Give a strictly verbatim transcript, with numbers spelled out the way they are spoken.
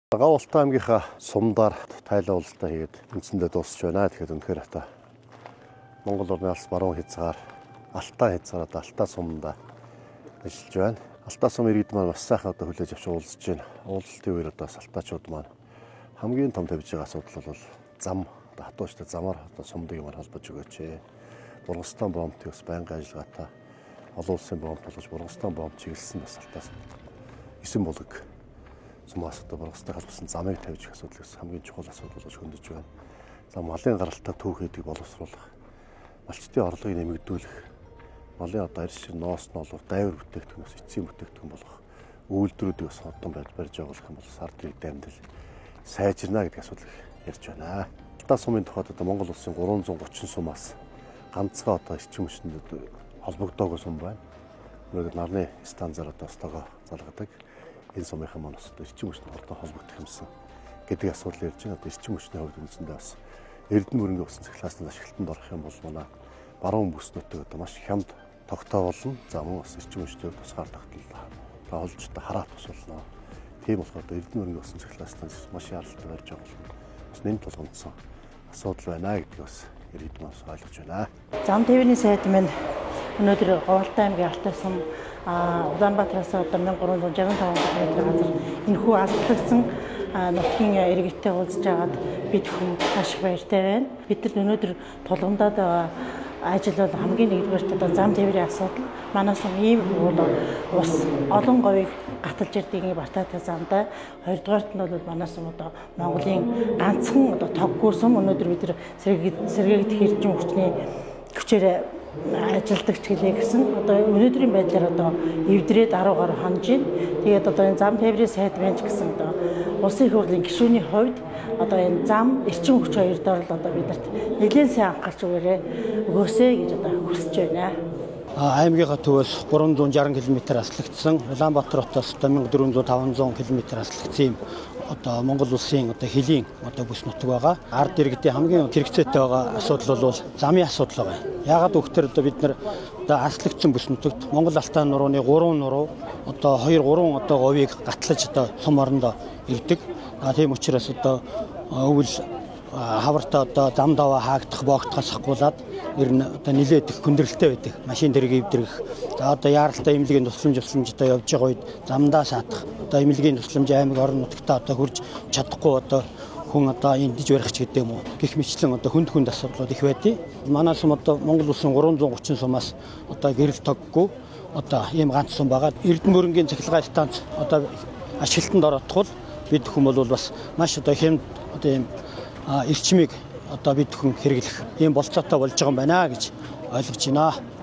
Гаултай аймгийнхаа сумдаар тайлан уулзалтаа хийгээд үндсэндээ дуусч байна. Тэгэхээр үнэхээр хата Монгол Орны алс баруун хязгаар Алтай хязгаараа Алтай сумдаа ажиллаж байна. Алтай сум иргэд маань бас сайхан одоо хүлээж авч уулзж байна. Уулзалтын үеэр одоо салтаачууд маань хамгийн том тавьж байгаа асуудал бол зам хатуучтай замаар одоо сумдыг маань холбож өгөөч. Бургастан бомбт бас байнгын ажиллагаатай олон улсын бомб болгож Бургастан бомб чиглэсэн бас Алтаас эсэн булаг сумаас одоо Бургастай холбосон замыг тавьж их асуудал гэсэн хамгийн чухал асуудал болж хөндөж байна. За малын гаралтай түүхийдийг боловсруулах, малчтын орлогыг нэмэгдүүлэх, малын одоо арьс шир ноос ноолор дайвар бүтээгдэхүүнээс эцсийн бүтээгдэхүүн болох үйлдвэрүүдийг бас хурдан барьж барьж явуулах юм бол сардрыг дамжил сайжирна гэдэг асуудал ярьж байна. Алтай сумын тухайд одоо Монгол улсын гурван зуун гучин сумаас ганцхан одоо эрчим хүчнүүд холбогдоогүй сум байна. Нөгөө нарны станцаар одоо стого залгадаг. Энэ сумынхан маань бас эрчим хүчтэй холбогдох юмсан гэдэг асуудал ярьж байна. Одоо эрчим хүчний хувьд үндсэндээ бас Эрдэнэ мөрөнгө усан цахилгаасны ашиглалтанд орох юм бол манай баруун бүснүүдтэй одоо маш хямд тогтоо болно. За мөн бас эрчим хүчтэй тусгаар тогтол тоолжтой хараат тусуулна. Тийм болохоор одоо Эрдэнэ мөрөнгө усан цахилгаасны маш яралтай барьж байгаа бол бас нэн тулгамдсан асуудал байна гэдгийг бас иргэд маань ойлгож байна. Зам тээврийн сайд маань өнөөдөр Гаултай аймгийн Алтай сум Улаанбаатараас одоо мянга гурван зуун жарган таван км газар энэхүү алдлагдсан нутгийн иргэдтэй уулзж байгаад бид хүн маш их баяртай байна. Бид нар өнөөдөр тулгамдаад байгаа ажил бол хамгийн нэгдүгээрт одоо зам тээврийн асуудал. Манай сум ийм бол ус олон говийг гаталж ирдэг Бартаатай замдаа. Хоёрдугаарт нь бол манай сум одоо Монголын ганцхан одоо тоггүй сум. Өнөөдөр бид нар сэргээгдэх эрчим хүчний хүчээр ажилдаг ч гэлээ гэсэн. Одоо өнөөдрийн байдлаар одоо эвдрээд арав гаруй хонж байна. Тэгээд одоо энэ зам тээврийн сайд байна ч гэсэн одоо улсын их хурлын гишүүний хувьд одоо энэ зам эрчим хүч хоёр доор л одоо бидэрт нэлээд сайн анхаарч өгөөрэй өгөөсэй гэж одоо хүсэж байна. Аймгийнхаа төвөөс гурван зуун жарган км аслагдсан, Улаанбаатар хотоос мянга дөрвөн зуун таван зуун км аслагдсан юм одоо Монгол улсын одоо хилийн одоо бүс нутаг байгаа. Ард иргэдийн хамгийн хэрэгцээтэй байгаа асуудал бол замын асуудал байгаа. Яагаад гэвэл одоо бид нар одоо аслагдсан бүс нутагт Монгол Алтай нурууны гурван нуруу одоо хоёр гурван одоо говийг гатлаж одоо сум орондоо ирдэг. Тийм учраас одоо өвөл хавартаа одоо зам даваа хаагдах боогдохоос ахгуулаад ер нь одоо нилээд их хүндрэлтэй байдаг. Машин дэрэг эвдрэх. За одоо яаралтай эмнэлгийн тусламж тусламж одоо явж байгаа үед замдаа саадах. Одоо эмнэлгийн тусламж аймаг орон нутгатаа одоо хурж чадахгүй одоо хүн одоо эндэж барих ч гэдэг юм уу. Гэх мэтлэн одоо хүнд хүнд асуудлууд их байдیں۔ Манай сум одоо Монгол улсын гурван зуун гучин сумаас одоо гэрэл тоггүй одоо ийм ганц сум байгаа. Эрдэнэ мөрөнгийн цахилгаан станц одоо ашиглалтанд ороход бид хүмүүс бол бас маш одоо хэмд одоо ийм эрчмийг одоо бид хүн хэрэглэх ийм болцоотой болж байгаа юм байна гэж ойлгож байна.